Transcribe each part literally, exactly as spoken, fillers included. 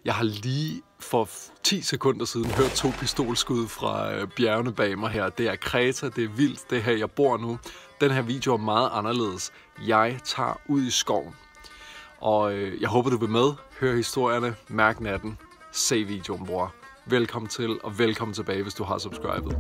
Jeg har lige for ti sekunder siden hørt to pistolskud fra bjergene bag mig her. Det er Kreta, det er vildt, det er her jeg bor nu. Den her video er meget anderledes. Jeg tager ud i skoven. Og øh, jeg håber du vil med, høre historierne, mærk natten, se videoen, bror. Velkommen til, og velkommen tilbage, hvis du har subscribet.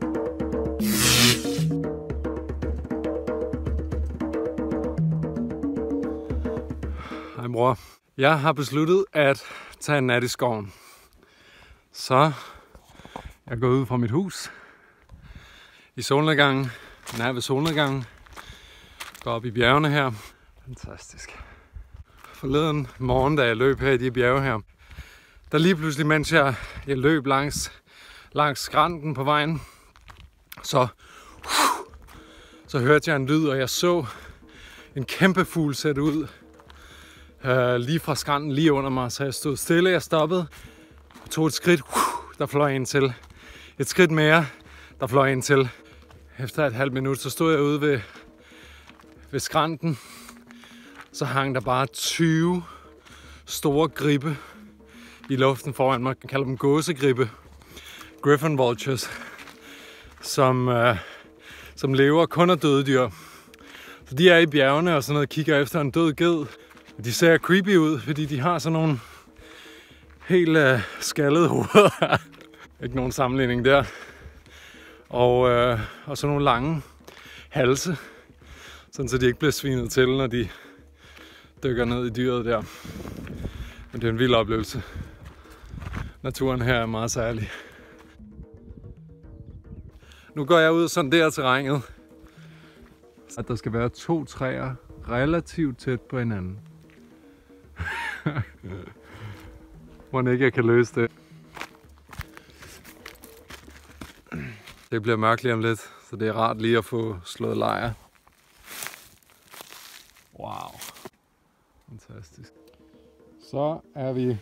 Hej bror. Jeg har besluttet at tage en nat i skoven. Så jeg går ud fra mit hus i solnedgangen, nær ved solnedgangen. Går op i bjergene her. Fantastisk. Forleden morgen, da jeg løb her i de bjerge her, der lige pludselig, mens jeg, jeg løb langs, langs skrænten på vejen, så, så hørte jeg en lyd, og jeg så en kæmpe fugl sætte ud øh, lige fra skrænten, lige under mig. Så jeg stod stille, jeg stoppede, tog et skridt, der fløj en til. Et skridt mere, der fløj en til. Efter et halvt minut, så stod jeg ude ved, ved skrænten. Så hang der bare tyve store gribbe i luften foran mig. Man kan kalde dem gåsegribe. Griffon vultures. Som, øh, som lever kun af døde dyr. Så de er i bjergene og sådan noget, kigger efter en død ged. De ser creepy ud, fordi de har sådan nogle helt øh, skaldede hoveder. Ikke nogen sammenligning der. Og, øh, og sådan nogle lange halse. Sådan så de ikke bliver svinet til, når de dykker ned i dyret der. Men det er en vild oplevelse. Naturen her er meget særlig. Nu går jeg ud sådan der terrænet. At der skal være to træer relativt tæt på hinanden. Må ikke jeg kan løse det. Det bliver mørkt lige om lidt, så det er rart lige at få slået lejr. Wow. Fantastisk. Så er vi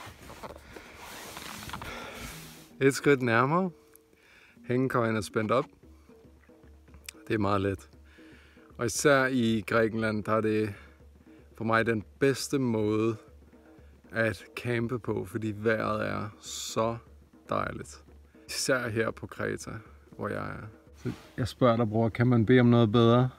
et skridt nærmere. Hængekøjen er spændt op. Det er meget let. Og især i Grækenland, der er det for mig den bedste måde at campe på, fordi vejret er så dejligt. Især her på Kreta, hvor jeg er. Så jeg spørger dig, bror, kan man bede om noget bedre?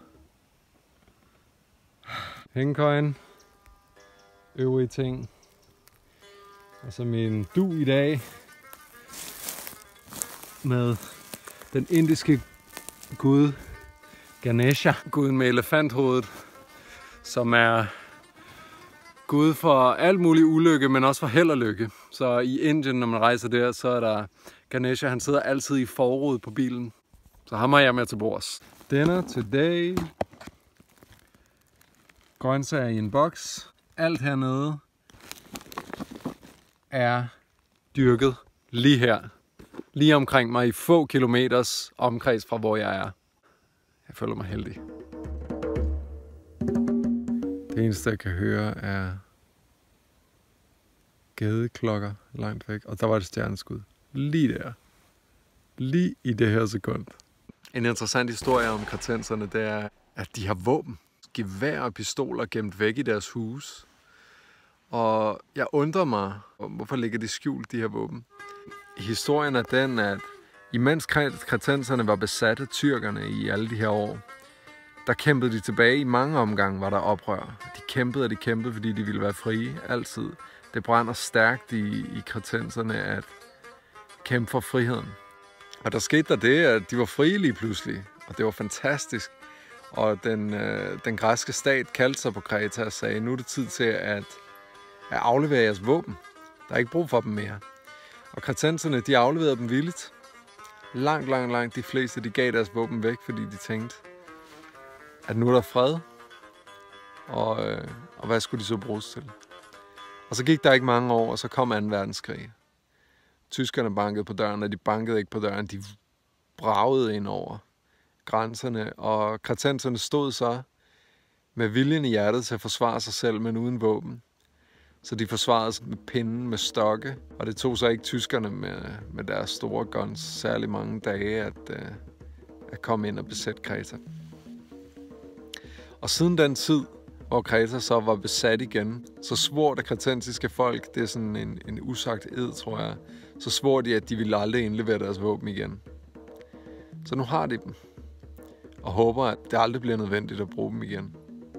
Hængekøjen. Øvrige ting. Og så min du i dag med den indiske gud Ganesha. Guden med elefanthovedet, som er gud for alt mulig ulykke, men også for held og lykke. Så i Indien, når man rejser der, så er der Ganesha, han sidder altid i forrudet på bilen. Så ham har jeg med til bords. Dinner today. Grøntsager i en boks. Alt hernede er dyrket lige her. Lige omkring mig i få kilometers omkreds fra hvor jeg er. Jeg føler mig heldig. Det eneste jeg kan høre er gadeklokker langt væk. Og der var et stjerneskud. Lige der. Lige i det her sekund. En interessant historie om kretenserne, det er, at de har våben. Gevær og pistoler gemt væk i deres hus. Og jeg undrer mig, hvorfor ligger de skjult, de her våben. Historien er den, at imens kretenserne var besat af tyrkerne i alle de her år, der kæmpede de tilbage. I mange omgange var der oprør. De kæmpede og de kæmpede, fordi de ville være frie altid. Det brænder stærkt i, i kretenserne at kæmpe for friheden. Og der skete der det, at de var frie lige pludselig. Og det var fantastisk. Og den, øh, den græske stat kaldte sig på Kreta og sagde, nu er det tid til at, at aflevere jeres våben. Der er ikke brug for dem mere. Og kretenserne, de afleverede dem villigt. Langt, langt, langt de fleste, de gav deres våben væk, fordi de tænkte, at nu er der fred. Og, øh, og hvad skulle de så bruges til? Og så gik der ikke mange år, og så kom anden verdenskrig. Tyskerne bankede på døren, og de bankede ikke på døren. De bragede ind over grænserne, og kretenserne stod så med viljen i hjertet til at forsvare sig selv, men uden våben. Så de forsvarede sig med pinden, med stokke, og det tog så ikke tyskerne med, med deres store guns særlig mange dage at, uh, at komme ind og besætte Kreta. Og siden den tid, hvor Kreta så var besat igen, så svor det kretensiske folk, det er sådan en, en usagt ed, tror jeg, så svor de, at de ville aldrig indlevere deres våben igen. Så nu har de dem, og håber, at det aldrig bliver nødvendigt at bruge dem igen.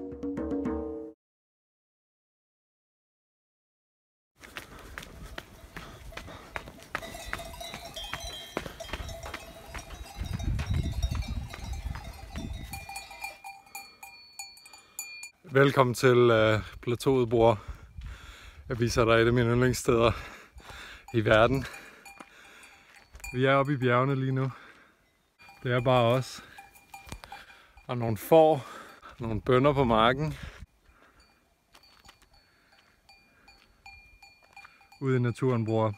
Velkommen til uh, plateauet, bror. Jeg viser dig et af mine yndlingssteder i verden. Vi er oppe i bjergene lige nu. Det er bare os. Og nogle får, nogle bønner på marken. Ude i naturen, bror.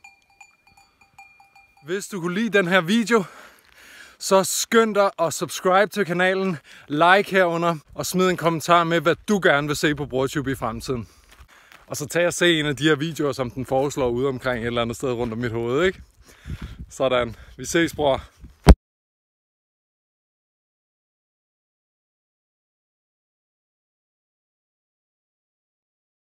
Hvis du kunne lide den her video, så skynd dig at subscribe til kanalen, like herunder, og smid en kommentar med, hvad du gerne vil se på BrorTube i fremtiden. Og så tag og se en af de her videoer, som den foreslår ude omkring et eller andet sted rundt om mit hoved, ikke? Sådan. Vi ses, bror.